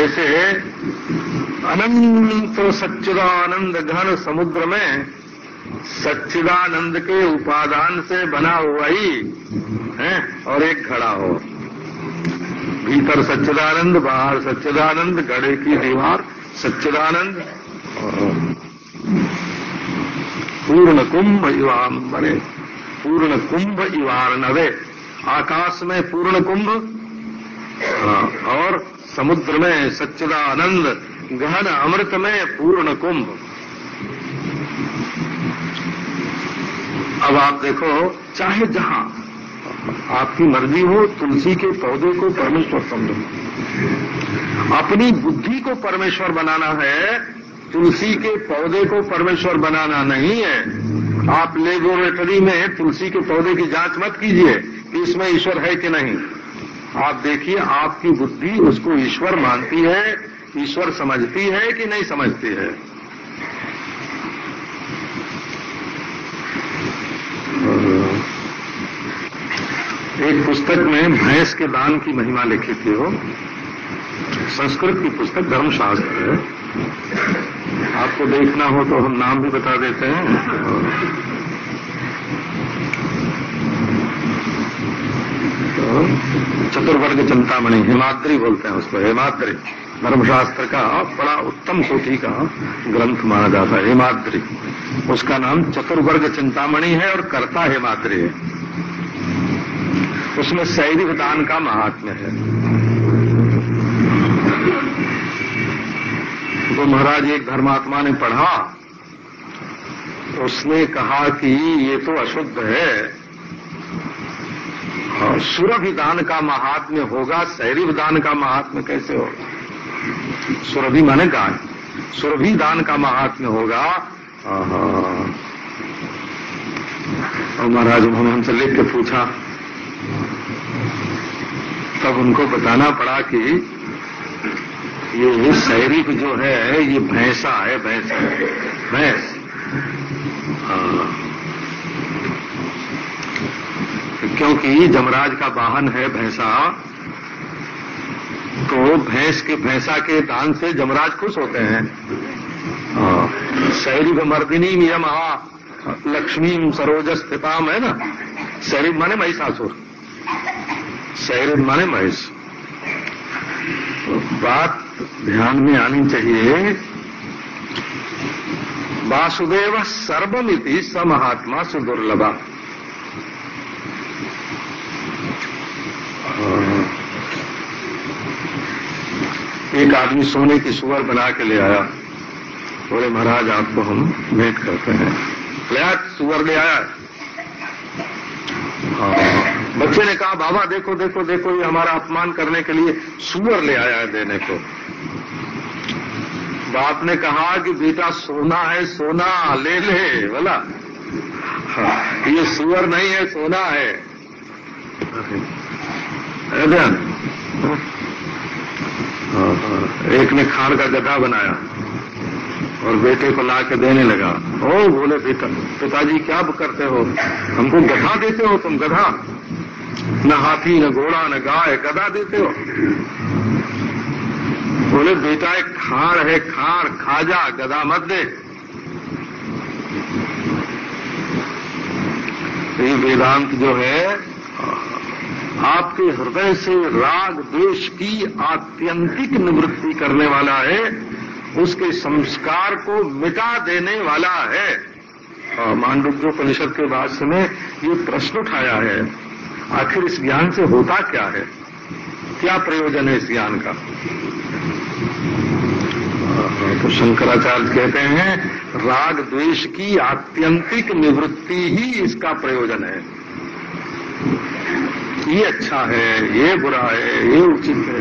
जैसे अनंत सच्चिदानंद घन समुद्र में सच्चिदानंद के उपादान से बना हुआ ही है और एक घड़ा हो, भीतर सच्चिदानंद, बाहर सच्चिदानंद, घड़े की दीवार सच्चिदानंद। पूर्ण कुंभ इवांबरे, पूर्ण कुंभ इवार्णवे, आकाश में पूर्ण कुंभ और समुद्र में सच्चिदानंद, गहन अमृत में पूर्ण कुंभ। अब आप देखो, चाहे जहां आपकी मर्जी हो, तुलसी के पौधे को परमेश्वर समझो। अपनी बुद्धि को परमेश्वर बनाना है, तुलसी के पौधे को परमेश्वर बनाना नहीं है। आप लेबोरेटरी में तुलसी के पौधे की जांच मत कीजिए कि इसमें ईश्वर है कि नहीं। आप देखिए आपकी बुद्धि उसको ईश्वर मानती है, ईश्वर समझती है कि नहीं समझती है। एक पुस्तक में भैंस के दान की महिमा लिखी थी, वो संस्कृत की पुस्तक, धर्मशास्त्र है। आपको देखना हो तो हम नाम भी बता देते हैं। तो चतुर्वर्ग चिंतामणि, हिमाद्री बोलते हैं उसको, हिमाद्री धर्मशास्त्र का बड़ा उत्तम कोटि का ग्रंथ माना जाता है, हिमाद्री। उसका नाम चतुर्वर्ग चिंतामणि है और कर्ता हिमाद्री है। उसमें शैरिव दान का महात्म्य है। तो महाराज एक धर्मात्मा ने पढ़ा, उसने कहा कि ये तो अशुद्ध है, और सुरभि दान का महात्म्य होगा, शैरिव दान का महात्म्य कैसे होगा? सुरभि माने गाय, सुरभि दान का महात्म्य होगा। और महाराज उन्होंने हमसे लिख के पूछा, तब उनको बताना पड़ा कि ये शैरिव जो है ये भैंसा है, भैंस। क्योंकि जमराज का वाहन है भैंसा, तो भैंसा के दान से जमराज खुश होते हैं। शैरिव मर्दिनी यमहा लक्ष्मीम सरोज स्थिताम है ना। शैरिव माने महिषासुर, शैरिव माने महेश। तो बात ध्यान में आनी चाहिए, वासुदेव सर्वमिति स महात्मा सुदुर्लभा। एक आदमी सोने की सुअर बना के ले आया, बोले महाराज आपको हम भेंट करते हैं। ले सुअर ले आया। बच्चे ने कहा बाबा देखो देखो देखो, ये हमारा अपमान करने के लिए सुअर ले आया है देने को। बाप ने कहा कि बेटा सोना है, सोना ले ले बोला। ये सुअर नहीं है, सोना है। एक ने खाड़ का गधा बनाया और बेटे को ला के देने लगा। ओ बोले बेटा, पिताजी क्या करते हो, हमको गधा देते हो तुम, गधा? न हाथी न घोड़ा न गाय, गधा देते हो? बोले बेटा एक खाड़ है, खाड़ खा जा, गधा मत दे। ये वेदांत जो है आपके हृदय से राग द्वेष की आत्यंतिक निवृत्ति करने वाला है, उसके संस्कार को मिटा देने वाला है। मांडुक्योपनिषद के भाष्य में ये प्रश्न उठाया है, आखिर इस ज्ञान से होता क्या है, क्या प्रयोजन है इस ज्ञान का? तो शंकराचार्य कहते हैं राग द्वेष की आत्यंतिक निवृत्ति ही इसका प्रयोजन है। ये अच्छा है, ये बुरा है, ये उचित है।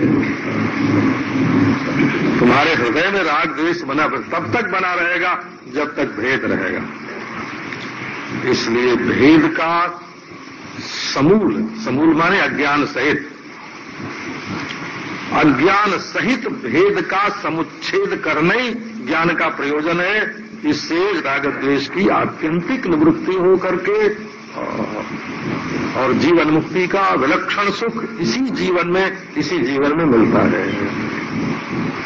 तुम्हारे हृदय में राग द्वेष बना तब तक बना रहेगा जब तक भेद रहेगा। इसलिए भेद का समूल माने अज्ञान सहित, अज्ञान सहित भेद का समुच्छेद करना ही ज्ञान का प्रयोजन है। इससे राग द्वेष की आत्यंतिक निवृत्ति हो करके और जीवन मुक्ति का विलक्षण सुख इसी जीवन में मिलता है।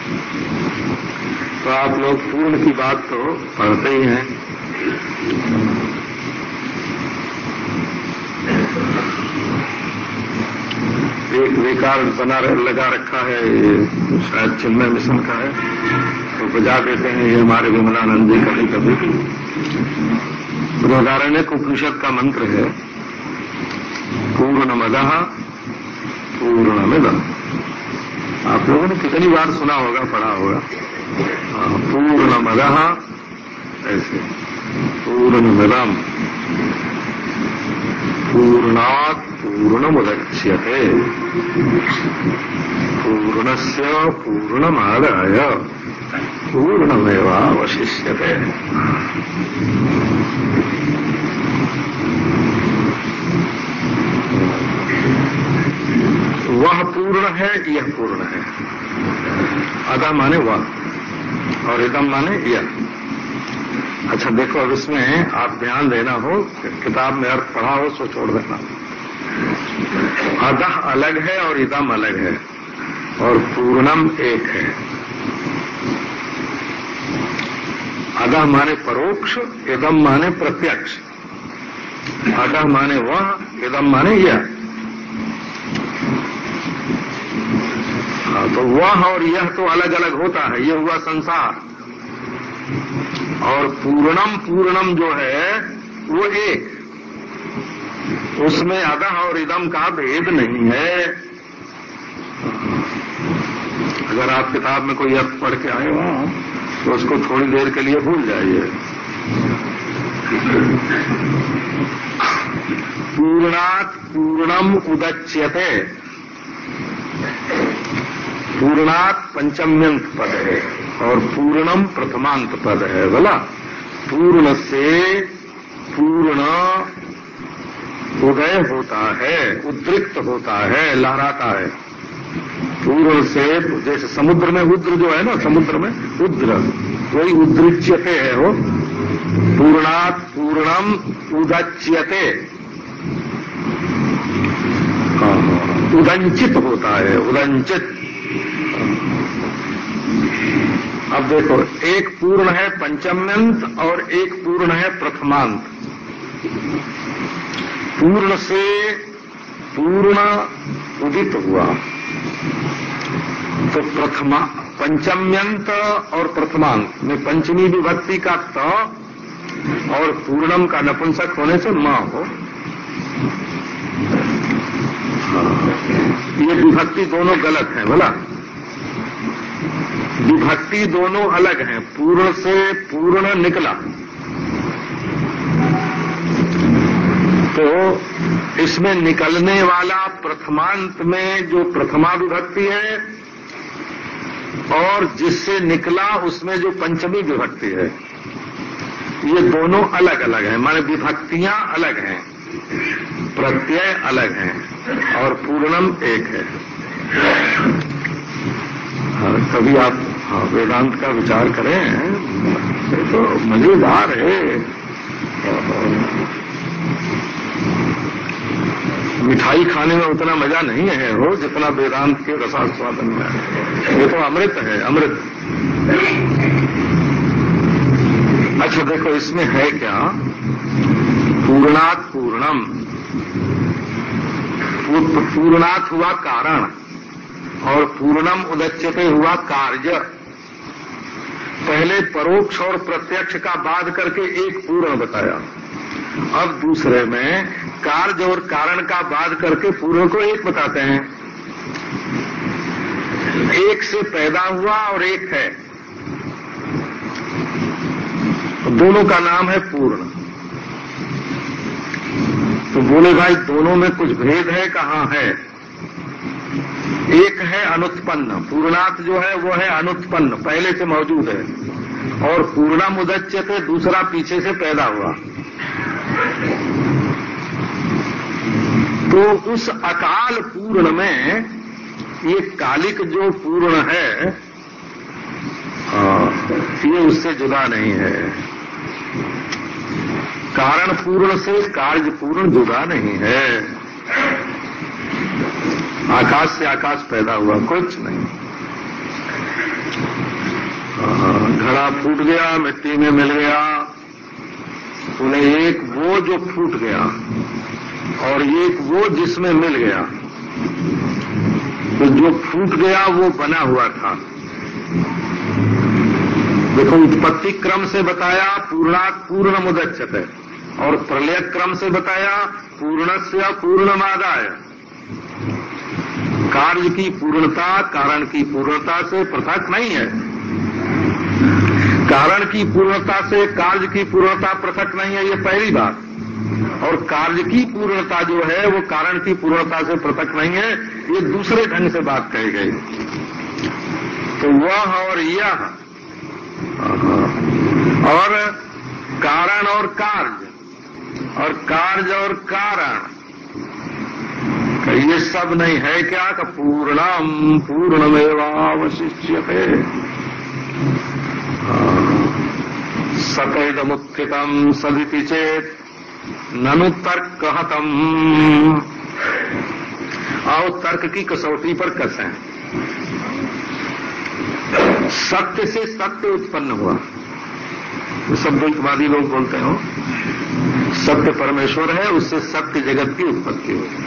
आप लोग पूर्ण की बात तो पढ़ते ही हैं। एक विकार लगा रखा है, शायद चिन्मय मिशन का है, तो बजा देते हैं ये हमारे विमलानंद जी कभी कभी। बृहदारण्यक उपनिषद का मंत्र है पूर्णमदः पूर्णमिदम्। आप लोगों ने कितनी बार सुना होगा, पढ़ा होगा। पूर्णमदः ऐसे, पूर्णमिदम् पूर्णात् पूर्णमुदच्यते पूर्णस्य पूर्णमादाय पूर्णमेवावशिष्यते। वह पूर्ण है, यह पूर्ण है। अदा माने वह और इदम माने यह। अच्छा देखो, अब इसमें आप ध्यान देना हो, किताब में अर्थ पढ़ा हो सो छोड़ देना। अदह अलग है और इदम अलग है और पूर्णम एक है। अदह माने परोक्ष, इदम माने प्रत्यक्ष। अदह माने वह, इदम माने यह। तो वह और यह तो अलग अलग होता है, यह हुआ संसार। और पूर्णम पूर्णम जो है वो एक, उसमें अदह और इदम का भेद नहीं है। अगर आप किताब में कोई अर्थ पढ़ के आए हो तो उसको थोड़ी देर के लिए भूल जाइए। पूर्णात् पूर्णम उदच्यते, पूर्णात् पंचम्यंत पद है और पूर्णम प्रथमांत पद है। बोला पूर्ण से पूर्ण उदय होता है, उद्रिक्त होता है, लहराता है। पूर्ण से, जैसे समुद्र में उद्र जो है ना, समुद्र में उद्र, वही उद्रिच्यते है वो। पूर्णात् पूर्णम उदच्यते, उदंचित होता है, उदंचित। अब देखो, एक पूर्ण है पंचम्यंत और एक पूर्ण है प्रथमांत। पूर्ण से पूर्ण उदित हुआ तो पंचम्यंत और प्रथमांत में पंचमी विभक्ति का त और पूर्णम का नपुंसक होने से मां हो। ये विभक्ति दोनों गलत है। बोला विभक्ति दोनों अलग हैं। पूर्ण से पूर्ण निकला तो इसमें निकलने वाला प्रथमांत में जो प्रथमा विभक्ति है और जिससे निकला उसमें जो पंचमी विभक्ति है, ये दोनों अलग अलग हैं। माने विभक्तियां अलग हैं, प्रत्यय अलग हैं और पूर्णम एक है। कभी आप वेदांत का विचार करें, ये तो मजेदार है। मिठाई खाने में उतना मजा नहीं है हो जितना वेदांत के रसास्वादन में है। ये तो अमृत है, अमृत। अच्छा देखो, इसमें है क्या? पूर्णात् पूर्णम, पूर्णात् हुआ कारण और पूर्णम उदच्यते हुआ कार्य। पहले परोक्ष और प्रत्यक्ष का बाद करके एक पूर्ण बताया, अब दूसरे में कार्य और कारण का बाद करके पूर्ण को एक बताते हैं। एक से पैदा हुआ और एक है, दोनों का नाम है पूर्ण। तो बोले भाई दोनों में कुछ भेद है, कहाँ है? एक है अनुत्पन्न, पूर्णात् जो है वो है अनुत्पन्न, पहले से मौजूद है, और पूर्णम उदच्यते दूसरा पीछे से पैदा हुआ। तो उस अकाल पूर्ण में ये कालिक जो पूर्ण है ये उससे जुदा नहीं है। कारण पूर्ण से कार्य पूर्ण जुदा नहीं है। आकाश से आकाश पैदा हुआ, कुछ नहीं। घड़ा फूट गया, मिट्टी में मिल गया, उन्हें एक वो जो फूट गया और एक वो जिसमें मिल गया। तो जो फूट गया वो बना हुआ था। देखो, उत्पत्ति क्रम से बताया पूर्णात् पूर्णमुदच्यते और प्रलय क्रम से बताया पूर्णस्य पूर्णमादाय। कार्य की पूर्णता कारण की पूर्णता से पृथक नहीं है। कारण की पूर्णता से कार्य की पूर्णता पृथक नहीं है, ये पहली बात। और कार्य की पूर्णता जो है वो कारण की पूर्णता से पृथक नहीं है, ये दूसरे ढंग से बात कही गई। तो वह और यह और कारण और कार्य और कार्य और कारण ये सब नहीं है क्या? कि पूर्णम पूर्णमेवावशिष्यते सकैदमुत्थितम् सदिति चेत् ननु तर्कहतम्। आओ तर्क की कसौटी पर कसें। सत्य से सत्य उत्पन्न हुआ, सब द्वैतवादी लोग बोलते हो। सत्य परमेश्वर है, उससे सत्य जगत की उत्पत्ति हुई।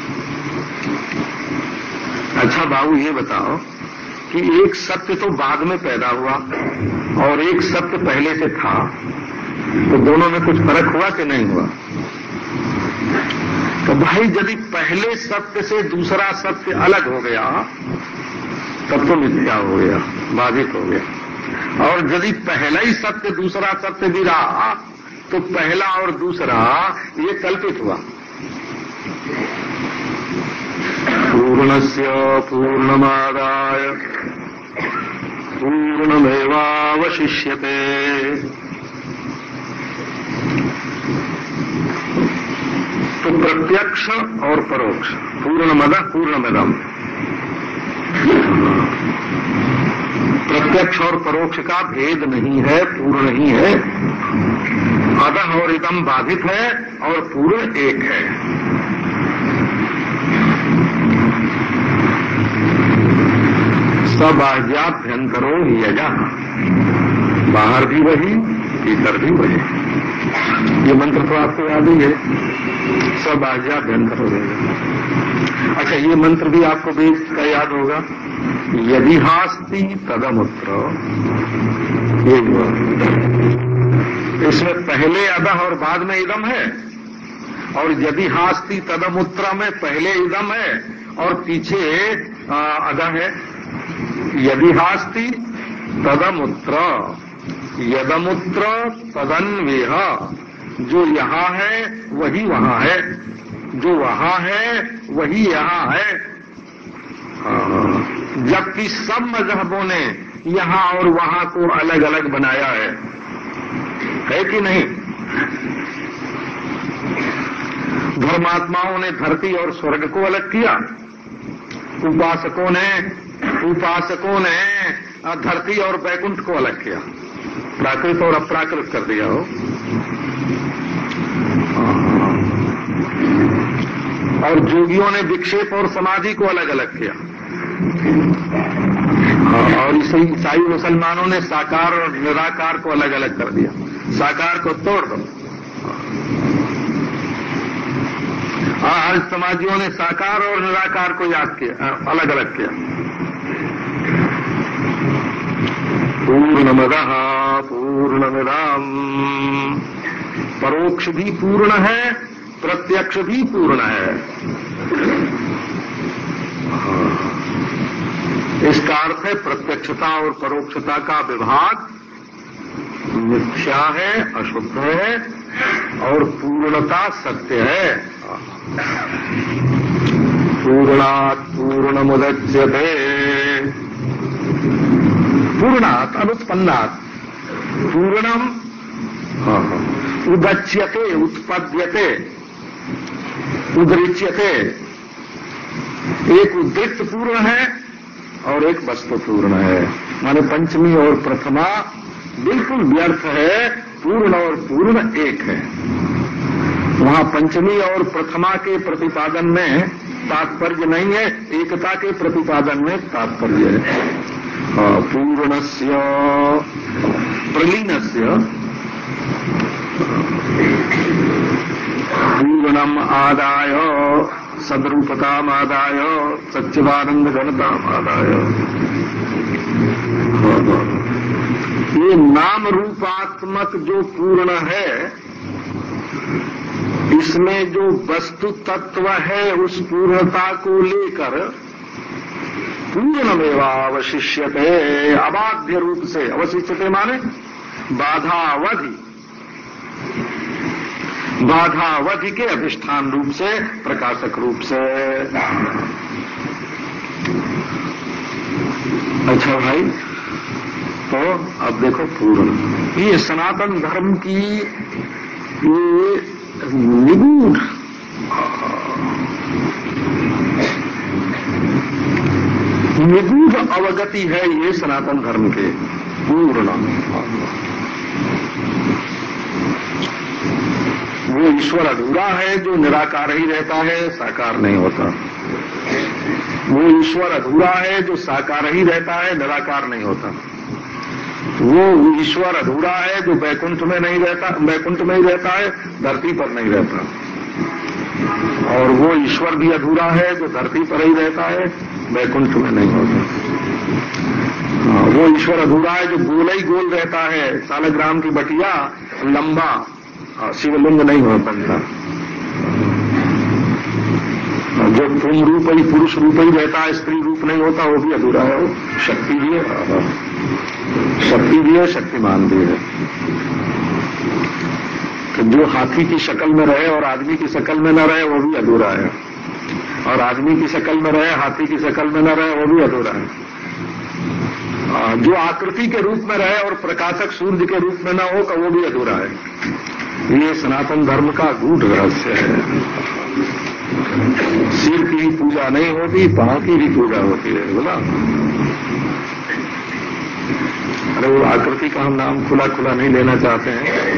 अच्छा बाबू ये बताओ कि एक सत्य तो बाद में पैदा हुआ और एक सत्य पहले से था, तो दोनों में कुछ फर्क हुआ कि नहीं हुआ? तो भाई यदि पहले सत्य से दूसरा सत्य अलग हो गया तब तो मिथ्या हो गया, बाधित हो गया। और यदि पहला ही सत्य दूसरा सत्य भी रहा तो पहला और दूसरा ये कल्पित हुआ। पूर्णस्य पूर्णमादाय पूर्णमेवावशिष्यते। तो प्रत्यक्ष और परोक्ष, पूर्णमदः पूर्णमिदम्। प्रत्यक्ष और परोक्ष का भेद नहीं है, पूर्ण ही है। अदः और इदम बाधित है और पूर्ण एक है। सबाह्याभ्यंतरो यजा, बाहर भी वही भीतर भी वही। ये मंत्र तो आपको याद ही है, सबाह्याभ्यंतरो यजा। अच्छा ये मंत्र भी आपको वेद का याद होगा, यदि हास्ति तदमुत्र। ये इसमें पहले अदः और बाद में इदम है, और यदि हास्ति तदमुत्र में पहले इदम है और पीछे अदः है। यदि हास्ति तदमुत्र, यदमुत्र तदन्वेह। जो यहां है वही वहां है, जो वहां है वही यहां है। जबकि सब मजहबों ने यहां और वहां को अलग अलग बनाया है कि नहीं? धर्मात्माओं ने धरती और स्वर्ग को अलग किया, उपासकों ने धरती और वैकुंठ को अलग किया, प्राकृत और अप्राकृत कर दिया हो। और जोगियों ने विक्षेप और समाधि को अलग अलग किया, और ईसाई मुसलमानों ने साकार और निराकार को अलग अलग कर दिया। साकार को तोड़ दो। आज समाजियों ने साकार और निराकार को याद किया, अलग अलग किया। पूर्णमदः पूर्णमिदम्। परोक्ष भी पूर्ण है, प्रत्यक्ष भी पूर्ण है। इसका अर्थ है प्रत्यक्षता और परोक्षता का विभाग मिथ्या है, अशुद्ध है, और पूर्णता सत्य है। पूर्णात् पूर्णमुदच्यते। पूर्णात् अनुत्पन्नात् पूर्णम उदच्यते, उत्पद्यते, उदृच्यते। एक उद्रिक्त पूर्ण है और एक वस्तु पूर्ण है। माने पंचमी और प्रथमा बिल्कुल व्यर्थ है, पूर्ण और पूर्ण एक है। वहां पंचमी और प्रथमा के प्रतिपादन में तात्पर्य नहीं है, एकता के प्रतिपादन में तात्पर्य है। पूर्णस्य प्रलीनस्य पूर्णम आदाय सद्रूपताम आदाय सच्चिदानंद घनताम आदाय। ये नाम रूपात्मक जो पूर्ण है, इसमें जो वस्तु तत्व है उस पूर्णता को लेकर पूर्णमेवावशिष्यते, अबाध्य रूप से, अवशिष्यते माने बाधावधि, बाधावधि के अधिष्ठान रूप से, प्रकाशक रूप से। अच्छा भाई, तो अब देखो पूर्ण, ये सनातन धर्म की ये निगूढ़ अवगति है, ये सनातन धर्म के पूर्ण। वो ईश्वर अधूरा है जो निराकार ही रहता है, साकार नहीं होता। वो ईश्वर अधूरा है जो साकार ही रहता है, निराकार नहीं होता। वो ईश्वर अधूरा है जो वैकुंठ में नहीं रहता, वैकुंठ में ही रहता है, धरती पर नहीं रहता। और वो ईश्वर भी अधूरा है जो धरती पर ही रहता है, वैकुंठ में नहीं होता। वो ईश्वर अधूरा है जो गोल ही गोल रहता है, सालग्राम की बटिया लंबा, शिवलिंग नहीं हो बनता। जो पूर्ण रूप ही, पुरुष रूप ही रहता है, स्त्री रूप नहीं होता, वो भी अधूरा है। वो शक्ति भी है, शक्ति भी है, शक्तिमान भी है। तो जो हाथी की शक्ल में रहे और आदमी की शक्ल में न रहे, वो भी अधूरा है। और आदमी की शक्ल में रहे, हाथी की शक्ल में न रहे, वो भी अधूरा है। जो आकृति के रूप में रहे और प्रकाशक सूर्य के रूप में न हो, तो वो भी अधूरा है। ये सनातन धर्म का गूढ़ रहस्य है। सिर की पूजा नहीं होती, पांव की भी पूजा होती है, बोला। अरे वो आकृति का हम नाम खुला खुला नहीं लेना चाहते हैं,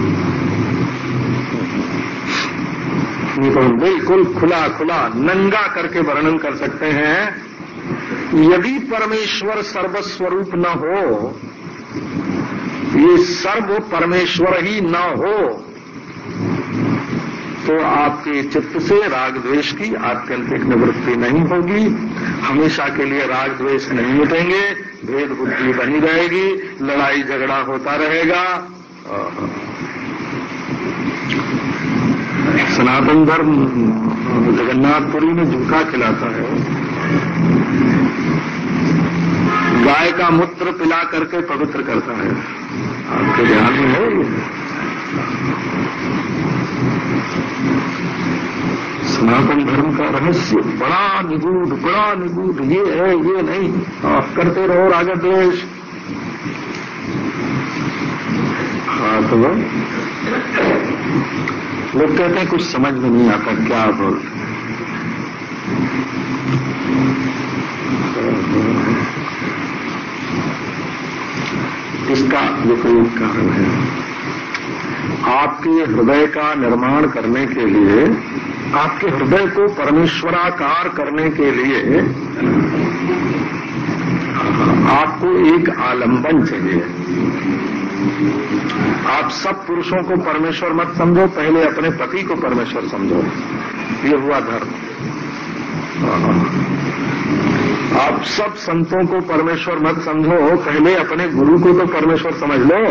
नहीं तो बिल्कुल खुला खुला नंगा करके वर्णन कर सकते हैं। यदि परमेश्वर सर्वस्वरूप न हो, ये सर्व परमेश्वर ही न हो, तो आपके चित्त से राग द्वेष की आत्यंतिक निवृत्ति नहीं होगी। हमेशा के लिए राग द्वेष नहीं मिटेंगे, भेद बुद्धि बनी रहेगी, लड़ाई झगड़ा होता रहेगा। सनातन धर्म जगन्नाथपुरी में झूठा खिलाता है। गाय का मूत्र पिला करके पवित्र करता है। आपके ध्यान में है ये? सनातन धर्म का रहस्य बड़ा निगूढ़ ये है, ये नहीं। आप करते रहो राग द्वेष। हाँ, तो लोग कहते हैं कुछ समझ में नहीं आता, क्या बोल। इसका जो कोई कारण है, आपके हृदय का निर्माण करने के लिए, आपके हृदय को परमेश्वराकार करने के लिए आपको एक आलंबन चाहिए। आप सब पुरुषों को परमेश्वर मत समझो, पहले अपने पति को परमेश्वर समझो। ये हुआ धर्म। आप सब संतों को परमेश्वर मत समझो, पहले अपने गुरु को तो परमेश्वर समझ लो।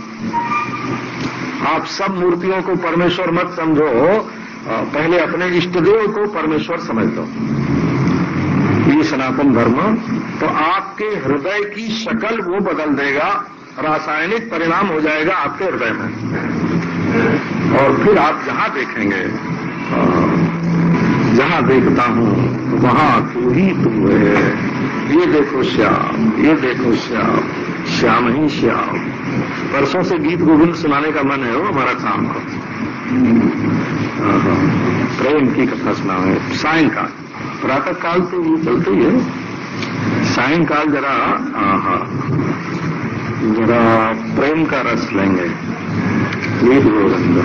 आप सब मूर्तियों को परमेश्वर मत समझो, पहले अपने इष्टदेव को परमेश्वर समझ लो। ये सनातन धर्म तो आपके हृदय की शक्ल वो बदल देगा, रासायनिक परिणाम हो जाएगा आपके हृदय में। और फिर आप जहां देखेंगे, जहां देखता हूं वहां तू ही तू है। ये देखो श्याम, ये देखो श्याम, श्याम ही श्याम। परसों से गीत गोविंद सुनाने का मन है वो हमारा शाम को। प्रेम की कथा सुना है सायंकाल। प्रातः काल तो ये चलते ही है, सायंकाल जरा जरा प्रेम का रस लेंगे। गीत गोविंद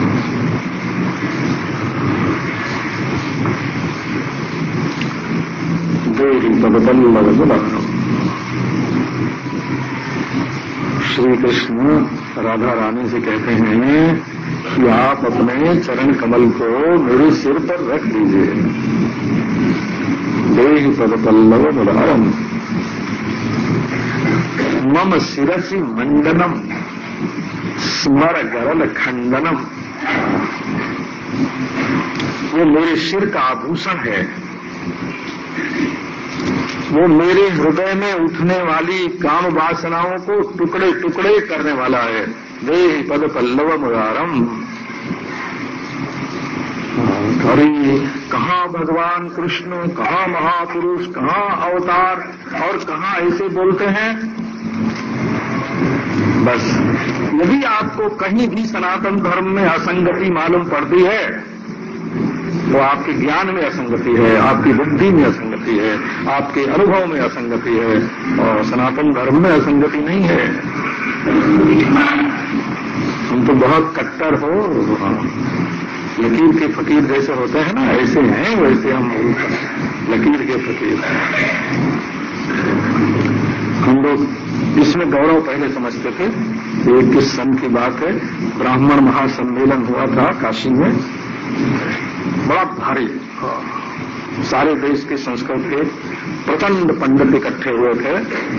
देवी तब श्री कृष्ण राधा रानी से कहते हैं कि आप अपने चरण कमल को मेरे सिर पर रख लीजिए। देहि पद पल्लव मुदारम मम शिरसि मंडनम स्मर गरल खंडनम। वो मेरे सिर का आभूषण है, वो मेरे हृदय में उठने वाली काम वासनाओं को टुकड़े टुकड़े करने वाला है। देहि पद पल्लव मुदारम। अरे कहाँ भगवान कृष्ण, कहाँ महापुरुष, कहाँ अवतार और कहाँ ऐसे बोलते हैं। बस यदि आपको कहीं भी सनातन धर्म में असंगति मालूम पड़ती है तो आपके ज्ञान में असंगति है, आपकी बुद्धि में असंगति है, आपके अनुभव में असंगति है, और सनातन धर्म में असंगति नहीं है। हम तो बहुत कट्टर हो, लकीर के फकीर जैसे होते हैं ना, ऐसे हैं वैसे हम लकीर के फकीर। हम लोग इसमें गौरव पहले समझते थे। एक किस सन की बात है, ब्राह्मण महासम्मेलन हुआ था काशी में, बड़ा भारी, सारे देश के संस्कृत के प्रचंड पंडित इकट्ठे हुए थे।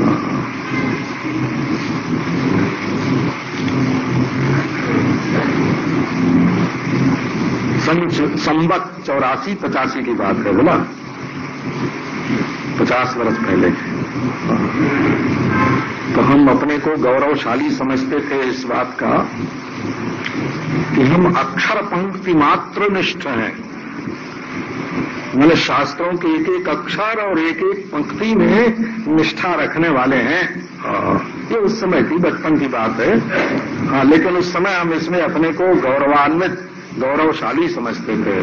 संवत 84-85 की बात है, बोला 50 वर्ष पहले। तो हम अपने को गौरवशाली समझते थे इस बात का कि हम अक्षर पंक्ति मात्र निष्ठ हैं, मैंने शास्त्रों के एक एक अक्षर और एक एक पंक्ति में निष्ठा रखने वाले हैं। ये उस समय की बचपन की बात है। हाँ, लेकिन उस समय हम इसमें अपने को गौरवान्वित गौरवशाली समझते थे।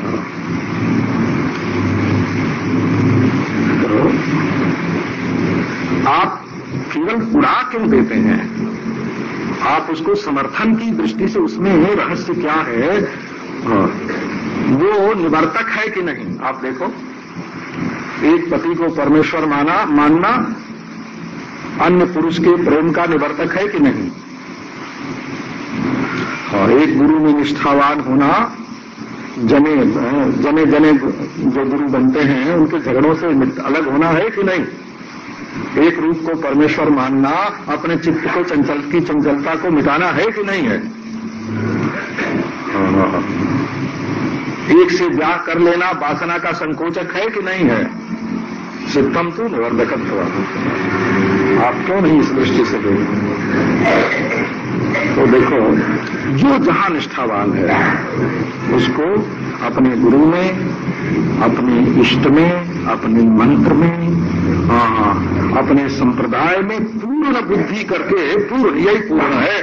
तो आप केवल उड़ा क्यों देते हैं? आप उसको समर्थन की दृष्टि से उसमें रहस्य क्या है, वो निवर्तक है कि नहीं। आप देखो, एक पति को परमेश्वर मानना अन्य पुरुष के प्रेम का निवर्तक है कि नहीं। और एक गुरु में निष्ठावान होना, जने जो गुरु बनते हैं उनके झगड़ों से अलग होना है कि नहीं। एक रूप को परमेश्वर मानना, अपने चित्त को चंचलता को मिटाना है कि नहीं है। एक से ब्याह कर लेना वासना का संकोचक है कि नहीं है। सिद्धम तो निवर्धकत्व। आप क्यों नहीं इस दृष्टि से देखते? तो देखो, जो जहां निष्ठावान है उसको अपने गुरु में, अपने इष्ट में, अपने मंत्र में, अपने संप्रदाय में पूर्ण बुद्धि करके, पूर्ण, यही पूर्ण है।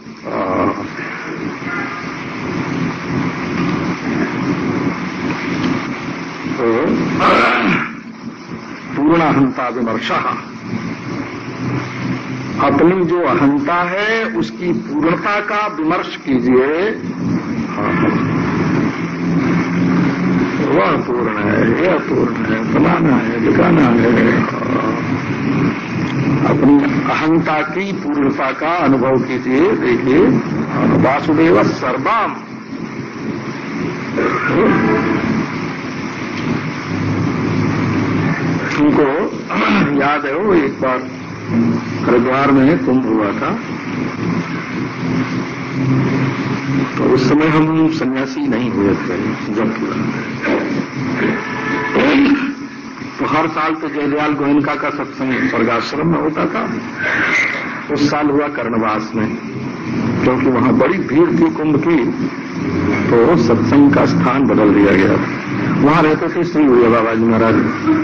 पूर्ण अहंता विमर्शः। अपनी जो अहंता है उसकी पूर्णता का विमर्श कीजिए। वह पूर्ण है, यह पूर्ण है, बनाना है, दिखाना है। अपनी अहंता की पूर्णता का अनुभव कीजिए। देखिए, वासुदेव सर्वम। हमको याद है, वो एक बार हरिद्वार में कुंभ हुआ था, तो उस समय हम सन्यासी नहीं हुए थे। जब तो हर साल तो जयदयाल गोयनका का सत्संग स्वर्गाश्रम में होता था। उस साल हुआ कर्णवास में, क्योंकि वहां बड़ी भीड़ थी कुंभ की, तो सत्संग का स्थान बदल दिया गया था। वहां रहते थे श्री उड़िया बाबा जी महाराज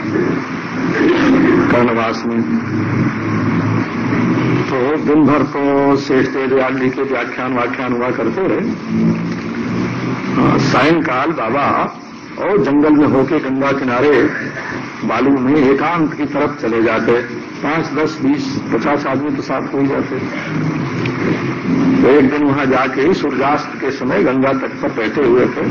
कर्णवास में। तो दिन भर तो शेष दयाल जी के व्याख्यान हुआ करते रहे। सायंकाल बाबा और जंगल में होके गंगा किनारे बालू में एकांत की तरफ चले जाते। 5, 10, 20, 50 आदमी तो साथ हो ही जाते। तो एक दिन वहां जाके सूर्यास्त के समय गंगा तट पर बैठे हुए थे।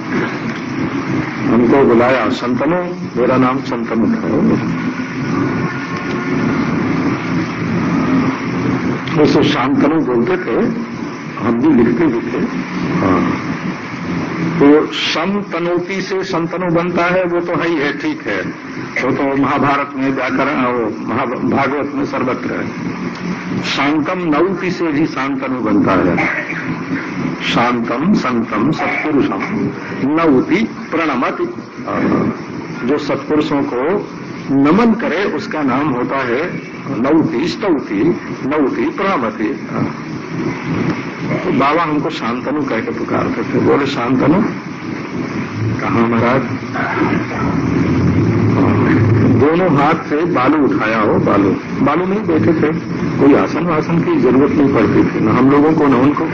हमको बुलाया, संतनु, मेरा नाम संतनु था। उसे शांतनु बोलते थे, हम भी लिखते भी थे। हाँ, तो संतनोति से संतनु बनता है, वो तो है ही है, ठीक है, वो तो महाभारत में व्याकरण और भागवत में सर्वत्र है। शांतम नौति से भी शांतनु बनता है। शांतम संतम सत्पुरुषम नौति प्रणमति, जो सत्पुरुषों को नमन करे उसका नाम होता है नौति, स्तौति, नौति, प्रणमति। तो बाबा हमको शांतनु कह के पुकारते थे। बोले शांतनु कहाँ महाराज? दोनों हाथ से बालू उठाया हो, बालू नहीं बैठे थे, कोई आसन वासन की जरूरत नहीं पड़ती थी, न हम लोगों को न उनको।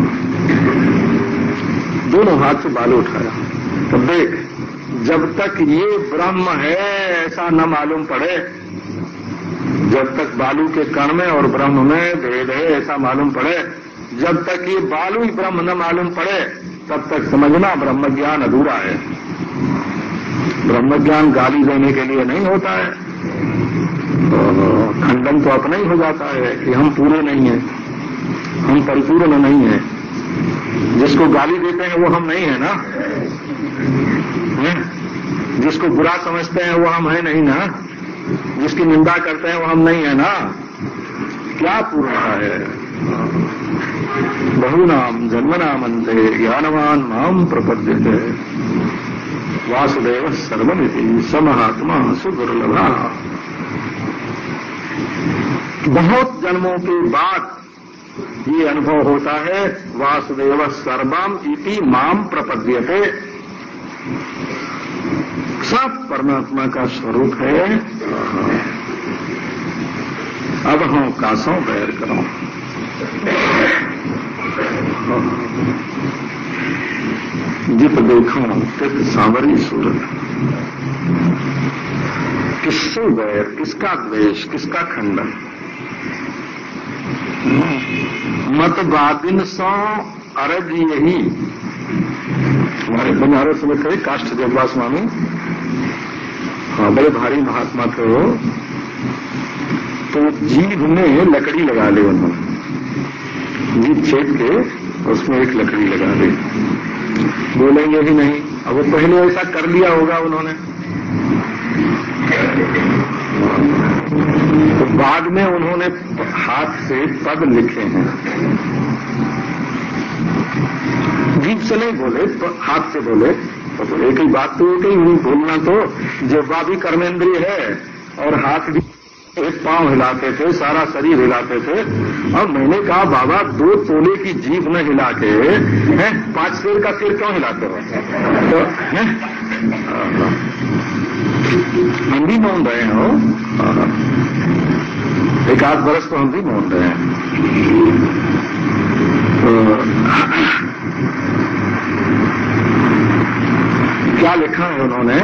दोनों हाथ से बालू उठाया। तो देख, जब तक ये ब्रह्म है ऐसा न मालूम पड़े, जब तक बालू के कण में और ब्रह्म में भेद है ऐसा मालूम पड़े, जब तक ये बालू ही ब्रह्म न मालूम पड़े, तब तक समझना ब्रह्म ज्ञान अधूरा है। ब्रह्म ज्ञान गाली देने के लिए नहीं होता है, तो खंडन तो अपना ही हो जाता है कि हम पूरे नहीं हैं, हम परिपूर्ण नहीं हैं। जिसको गाली देते हैं वो हम नहीं है ना, जिसको बुरा समझते हैं वो हम है नहीं ना, जिसकी निंदा करते हैं वो हम नहीं है ना। क्या पूर्णता है? बहुनाम जन्मनामन्ते ज्ञानवान माम प्रपद्यते वासुदेव सर्वमिति स महात्मा सुदुर्लभा। बहुत जन्मों के बाद ये अनुभव होता है, वासुदेव सर्वम इति माम प्रपद्यते। सब परमात्मा का स्वरूप है। अब हम कासों बैर करो। जित देखो तित सांवरी सूरत। किससे बैर, किसका द्वेष, किसका खंडन? मतवादिन सो अरज यही। हमारे बनारस में थे काष्ठ जगवा स्वामी, हाँ बड़े भारी महात्मा थे वो। तो जीभ में लकड़ी लगा ली उन्होंने, जीभ छेद के उसमें एक लकड़ी लगा दी। बोलेंगे ही नहीं। अब वो पहले ऐसा कर लिया होगा उन्होंने, तो बाद में उन्होंने हाथ से पद लिखे हैं। जीभ से नहीं बोले, तो हाथ से बोले। तो एक ही बात तो एक ही हुई, बोलना तो जिह्वा भी कर्मेंद्रिय है और हाथ भी। एक पांव हिलाते थे, सारा शरीर हिलाते थे। और मैंने कहा बाबा 2 तोले की जीभ न हिला के 5 शेर का सिर क्यों हिलाते हो? तो हम भी मौन रहे हो, 1-8 बरस तो हम भी मौन रहे हैं। तो क्या लिखा है उन्होंने?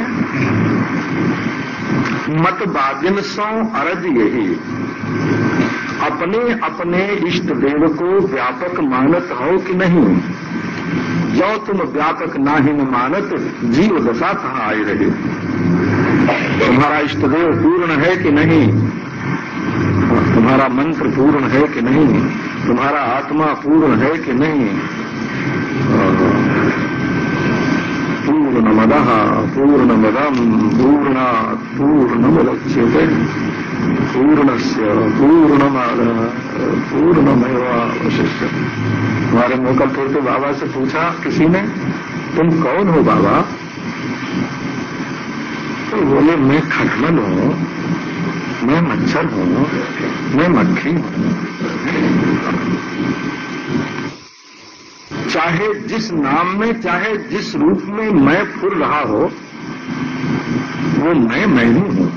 मतवादिन सो अरज यही। अपने अपने इष्ट देव को व्यापक मानत हो कि नहीं? जो तुम व्यापक नाहिन मानत, जीव दशा कहाँ आई रही। तुम्हारा इष्ट देव पूर्ण है कि नहीं? तुम्हारा मंत्र पूर्ण है कि नहीं? तुम्हारा आत्मा पूर्ण है कि नहीं? पूर्णमदः पूर्णमदम् पूर्णात् पूर्णमुदच्यते पूर्णस्य पूर्णमादाय पूर्णमेवावशिष्यते। हमारे मोकलपुर के बाबा से पूछा किसी ने, तुम कौन हो बाबा? तो बोले मैं खटमल हूं, मैं मच्छर हूं, मैं मक्खी हूं। चाहे जिस नाम में, चाहे जिस रूप में मैं फुर रहा हो, वो मैं ही हूं।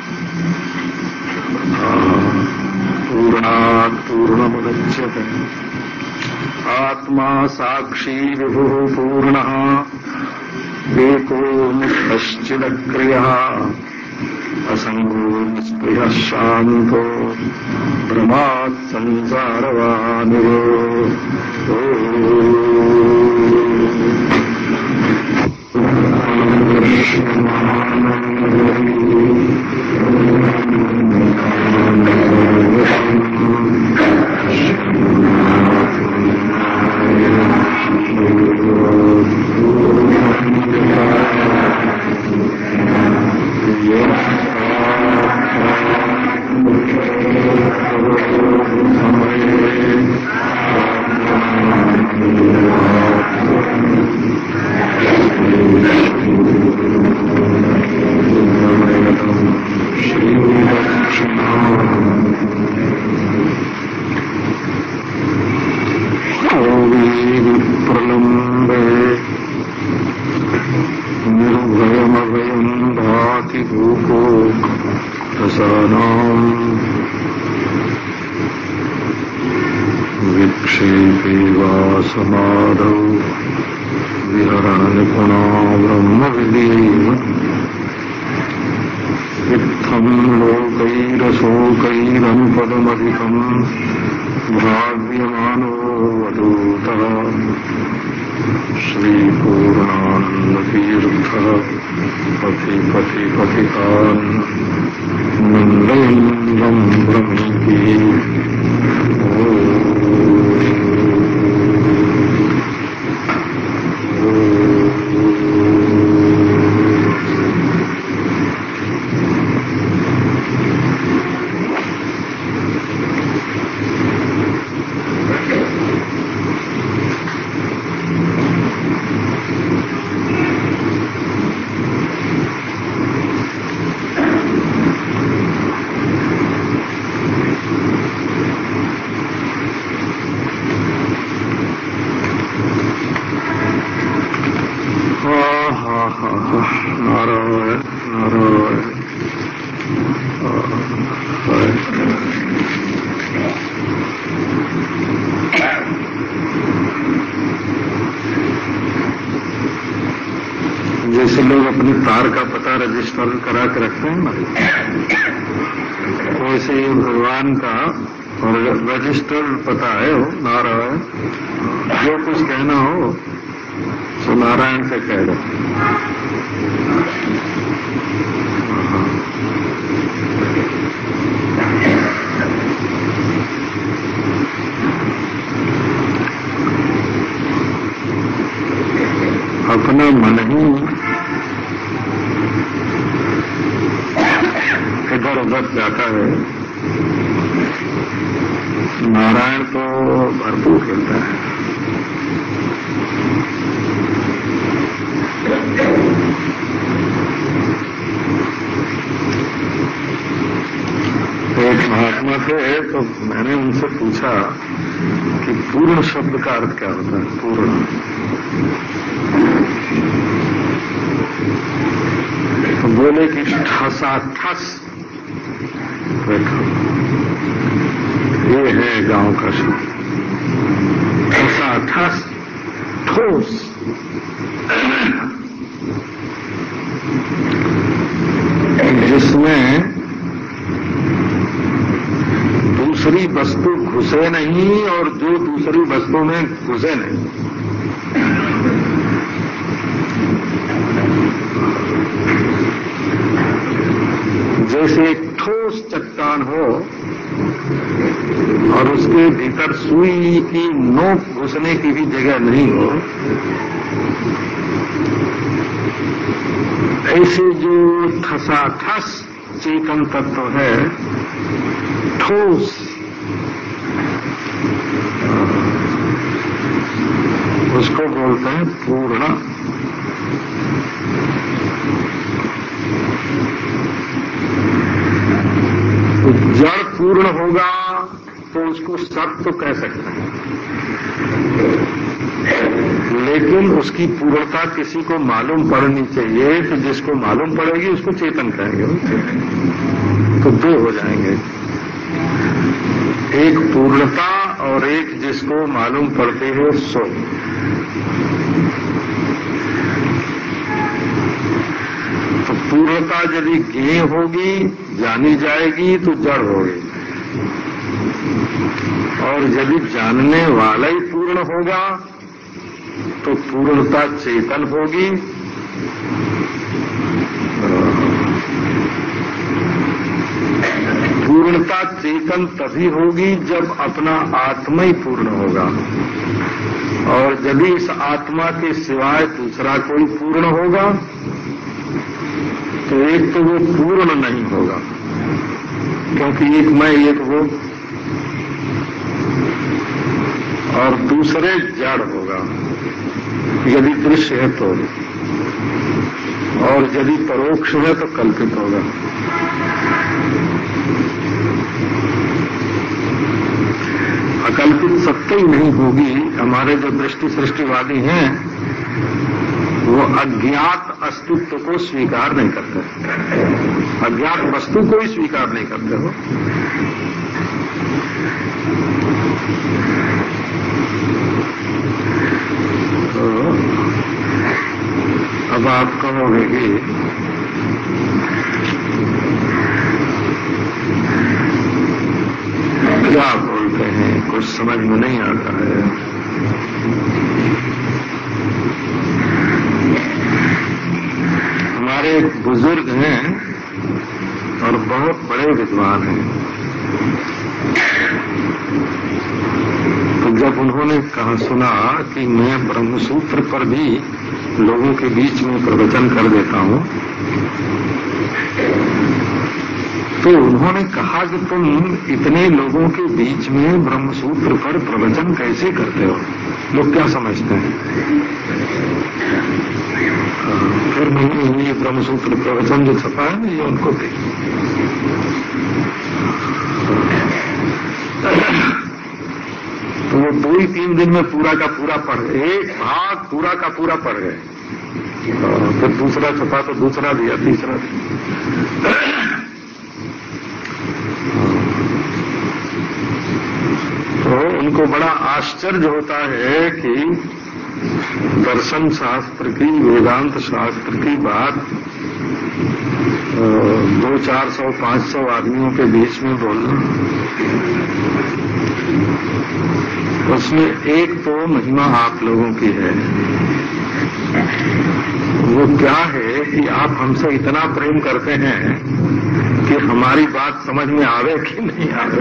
पूर्णात् पूर्णमुदच्यते आत्मा साक्षी विभुः पूर्णः एको मुक्तश्चिदक्रियः असंगो निष्क्रियः शान्तो ब्रह्मात् संसारवानिव। श्रीवासमाधौ विहरणनिपुणा ब्रह्मविदेव इत्थं लोकैरशोकैरनुपदमधिकम् भाव्यमानो वधूतः श्रीपूर्णानन्दतीर्थः पथिकान् नन्दयन् ब्रह्मति जैसे लोग अपने तार का पता रजिस्टर करा के रखते हैं ना, वैसे ये भगवान का और रजिस्टर्ड पता है वो नारायण। जो कुछ कहना हो तो नारायण से कह दो। अपना मन ही इधर उधर जाता है, नारायण तो भरपूर खेलता है। एक महात्मा थे तो मैंने उनसे पूछा कि पूर्ण शब्द का अर्थ क्या होता है। पूर्ण तो बोले कि ठसा ठस। ये है गांव का शब्द, ठसा ठस, ठोस। जिसमें दूसरी वस्तु घुसे नहीं और जो दूसरी वस्तु में घुसे नहीं। जैसे एक ठोस चट्टान हो और उसके भीतर सुई की नोक घुसने की भी जगह नहीं हो, ऐसे जो ठसाठस चेतन तत्व है, ठोस, उसको बोलते हैं पूर्ण। जड़ पूर्ण होगा तो उसको सत्य कह सकते हैं, लेकिन उसकी पूर्णता किसी को मालूम पड़नी चाहिए। तो जिसको मालूम पड़ेगी उसको चेतन कहेंगे, तो दो हो जाएंगे, एक पूर्णता और एक जिसको मालूम पड़ती है सो। तो पूर्णता यदि ज्ञेय होगी, जानी जाएगी, तो जड़ होगी, और यदि जानने वाला ही पूर्ण होगा तो पूर्णता चेतन होगी। पूर्णता चेतन तभी होगी जब अपना आत्मा ही पूर्ण होगा, और यदि इस आत्मा के सिवाय दूसरा कोई पूर्ण होगा तो एक तो वो पूर्ण नहीं होगा, क्योंकि एक मैं एक वो, और दूसरे जड़ होगा यदि दृश्य है तो, और यदि परोक्ष है तो कल्पित होगा। अकल्पित सत्य ही नहीं होगी। हमारे जो दृष्टि सृष्टिवादी हैं वो अज्ञात अस्तित्व को स्वीकार नहीं करते, अज्ञात वस्तु को ही स्वीकार नहीं करते हो। आप कहोगे कि क्या बोलते हैं, कुछ समझ में नहीं आता है। हमारे एक बुजुर्ग हैं और बहुत बड़े विद्वान हैं, तो जब उन्होंने कहा सुना कि मैं ब्रह्मसूत्र पर भी लोगों के बीच में प्रवचन कर देता हूं, तो उन्होंने कहा कि तुम इतने लोगों के बीच में ब्रह्मसूत्र पर प्रवचन कैसे करते हो, लोग क्या समझते हैं। फिर मैंने ये ब्रह्मसूत्र प्रवचन जो छपा है ना, ये उनको थे। तो वो 2-3 दिन में पूरा का पूरा पढ़ गए, एक भाग पूरा का पूरा पढ़ गए। फिर दूसरा छपा तो दूसरा दिया, तीसरा दिया। तो उनको बड़ा आश्चर्य होता है कि दर्शन शास्त्र की, वेदांत शास्त्र की बात 200-400-500 आदमियों के बीच में बोलना, उसमें एक तो महिमा आप लोगों की है। वो क्या है कि आप हमसे इतना प्रेम करते हैं कि हमारी बात समझ में आवे कि नहीं आवे,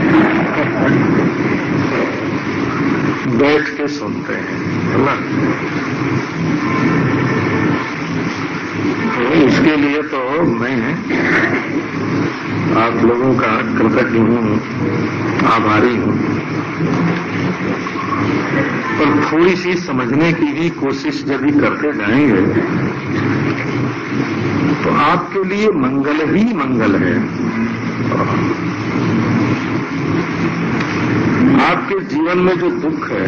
बैठ के सुनते हैं, है ना। तो इसके लिए तो मैं आप लोगों का कृतज्ञ हूँ, आभारी हूँ। पर थोड़ी सी समझने की भी कोशिश यदि करते जाएंगे तो आपके लिए मंगल ही मंगल है। आपके जीवन में जो दुख है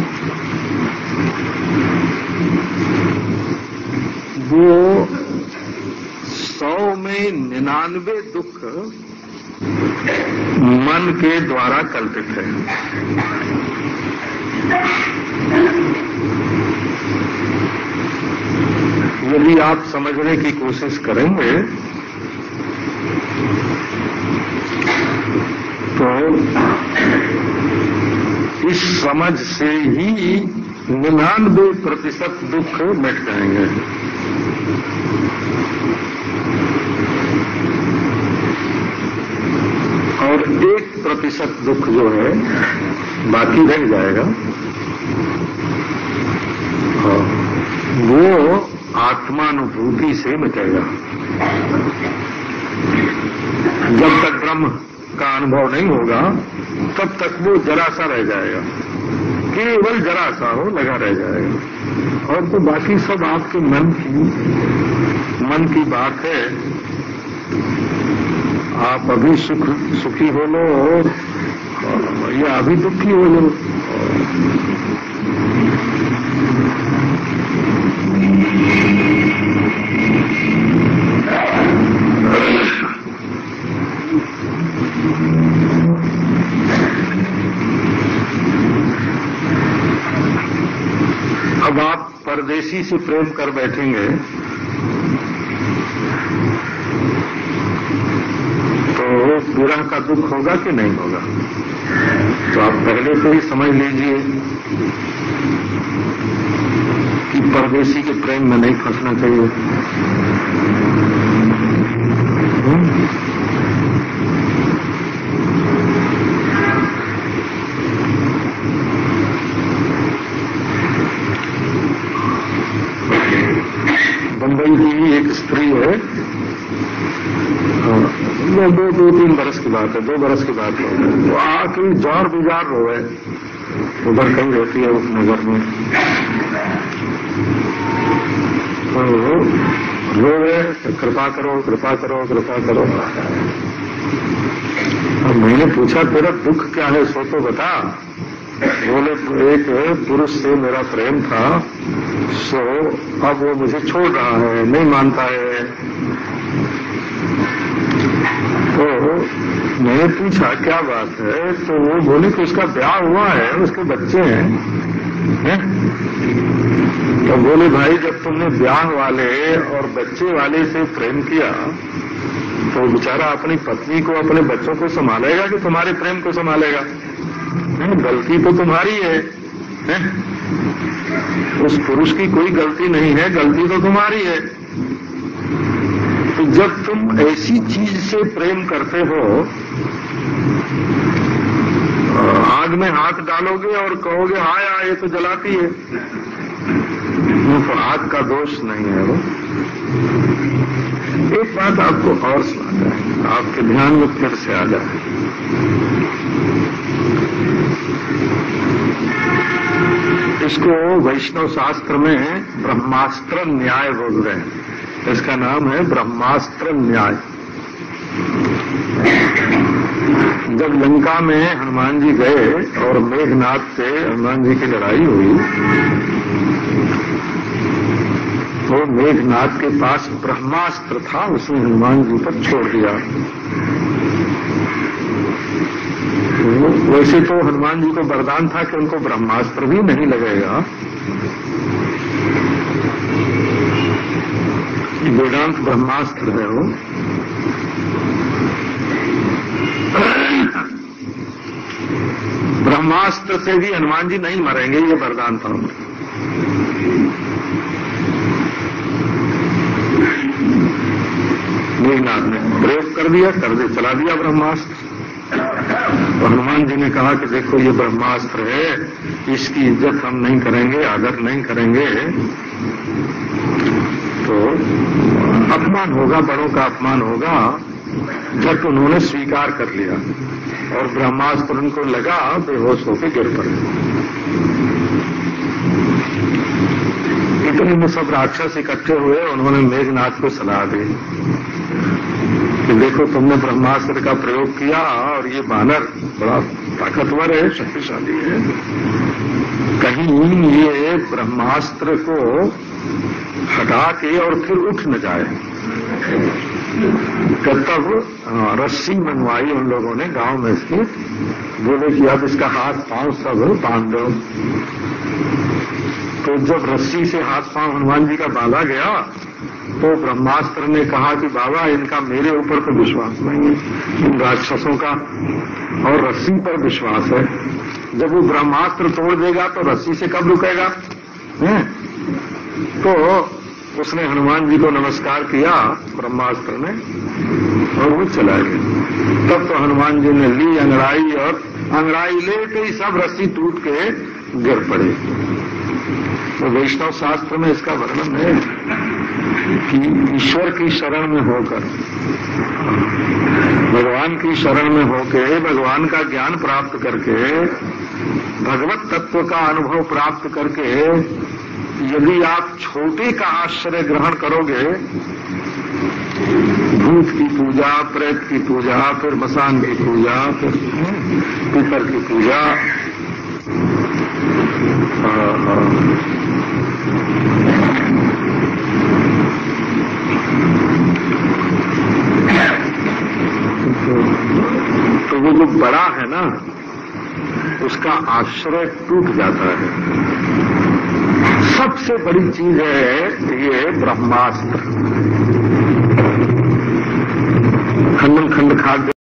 वो 100 में 99 दुख मन के द्वारा कल्पित है। यदि आप समझने की कोशिश करेंगे तो इस समझ से ही 99% दुख मिट जाएंगे। और 1% दुख जो है बाकी रह जाएगा, वो आत्मानुभूति से मिटेगा। जब तक ब्रह्म का अनुभव नहीं होगा तब तक वो जरा सा रह जाएगा, केवल जरा सा हो लगा रह जाएगा। और तो बाकी सब आपके मन की बात है। आप अभी सुखी हो लो या अभी दुखी हो लो, अब आप परदेशी से प्रेम कर बैठेंगे तो विरह का दुख होगा कि नहीं होगा। तो आप पहले से ही समझ लीजिए कि परदेशी के प्रेम में नहीं फंसना चाहिए। बंबई की एक स्त्री है, दो 3 बरस की बात है, 2 बरस की बात है, वो आके जार बिजार रोए, उधर कहीं रहती है उस नगर में, तो रोए कृपा करो कृपा करो कृपा करो। अब मैंने पूछा तेरा दुख क्या है सो तो बता। बोले एक पुरुष से मेरा प्रेम था, सो अब वो मुझे छोड़ रहा है, नहीं मानता है। तो मैंने पूछा क्या बात है, तो वो बोले कि उसका ब्याह हुआ है, उसके बच्चे हैं, है? तो बोले भाई जब तुमने ब्याह वाले और बच्चे वाले से प्रेम किया तो बेचारा अपनी पत्नी को अपने बच्चों को संभालेगा कि तुम्हारे प्रेम को संभालेगा? गलती तो तुम्हारी है? उस पुरुष की कोई गलती नहीं है, गलती तो तुम्हारी है। तो जब तुम ऐसी चीज से प्रेम करते हो, आग में हाथ डालोगे और कहोगे हाय हाय ये तो जलाती है, तो आग का दोष नहीं है वो। एक बात आपको और सुनाता है, आपके ध्यान में फिर से आ जाए। इसको वैष्णव शास्त्र में ब्रह्मास्त्र न्याय बोल रहे हैं। इसका नाम है ब्रह्मास्त्र न्याय। जब लंका में हनुमान जी गए और मेघनाद से हनुमान जी की लड़ाई हुई तो मेघनाद के पास ब्रह्मास्त्र था, उसने हनुमान जी पर छोड़ दिया। वैसे तो हनुमान जी को वरदान था कि उनको ब्रह्मास्त्र भी नहीं लगेगा। वेदांत ब्रह्मास्त्र है वो। ब्रह्मास्त्र से भी हनुमान जी नहीं मरेंगे, ये वरदान था उनको। मेघनाथ ने प्रयोग कर दिया, चला दिया ब्रह्मास्त्र। तो हनुमान जी ने कहा कि देखो ये ब्रह्मास्त्र है, इसकी इज्जत हम नहीं करेंगे, आदर नहीं करेंगे तो अपमान होगा, बड़ों का अपमान होगा। जब उन्होंने स्वीकार कर लिया और ब्रह्मास्त्र उनको लगा, बेहोश होकर गिर पड़े। इतने में सब राक्षस इकट्ठे हुए, उन्होंने मेघनाथ को सलाह दी कि देखो तुमने ब्रह्मास्त्र का प्रयोग किया और ये बानर बड़ा ताकतवर है, शक्तिशाली है, कहीं ये ब्रह्मास्त्र को हटा के और फिर उठ न जाए। तब रस्सी मनवाई उन लोगों ने गांव में इसकी, बोले कि अब इसका हाथ पांव सब बांध दो। तो जब रस्सी से हाथ पांव हनुमान जी का बांधा गया तो ब्रह्मास्त्र ने कहा कि बाबा इनका मेरे ऊपर तो विश्वास नहीं है, इन राक्षसों का और रस्सी पर विश्वास है। जब वो ब्रह्मास्त्र तोड़ देगा तो रस्सी से कब रुकेगा? तो उसने हनुमान जी को नमस्कार किया ब्रह्मास्त्र ने और वो चला गया। तब तो हनुमान जी ने ली अंगड़ाई और अंगड़ाई लेके ही सब रस्सी टूट के गिर पड़े। तो वैष्णव शास्त्र में इसका वर्णन है कि ईश्वर की शरण में होकर, भगवान की शरण में होकर, भगवान का ज्ञान प्राप्त करके, भगवत तत्व का अनुभव प्राप्त करके यदि आप छोटे का आश्रय ग्रहण करोगे, भूत की पूजा, प्रेत की पूजा, फिर मसान की पूजा, फिर पितर की पूजा, तो वो जो बड़ा है ना उसका आश्रय टूट जाता है। सबसे बड़ी चीज है ये ब्रह्मास्त्र। खंडन खंड खाद्य